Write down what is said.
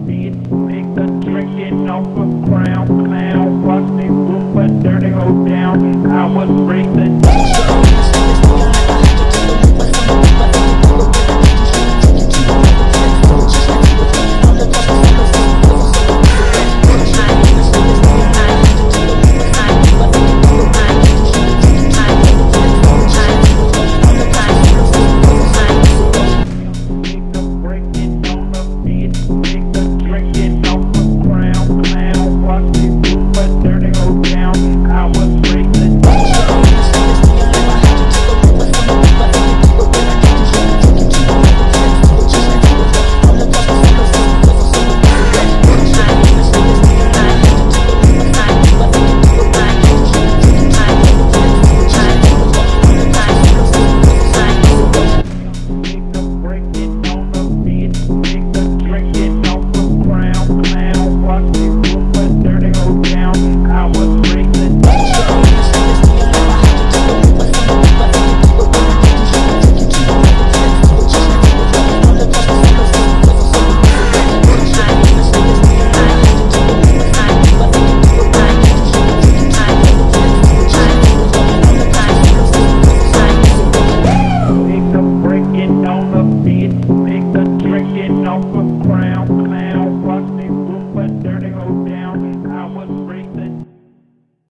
bitch, nigga drinking off a crown, clown, rusty roof, but there they go down. I was breaking